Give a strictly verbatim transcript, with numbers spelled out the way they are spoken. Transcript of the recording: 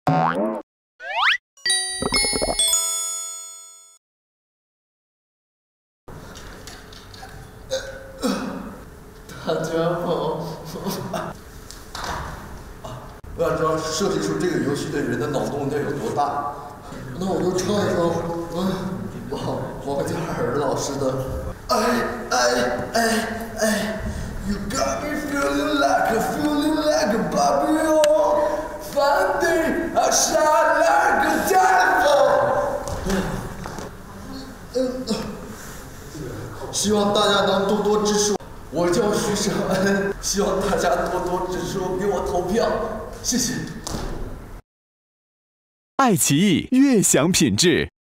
大家好。我想知道设计出这个游戏的人的脑洞得有多大。那我就唱一首，嗯，王王嘉尔老师的。哎哎哎哎 ，You got me feeling like a feeling like a Barbie Finding I shine like a diamond。嗯，希望大家能多多支持我。我叫徐胜恩，希望大家多多支持我，给我投票，谢谢。 爱奇艺悦享品质。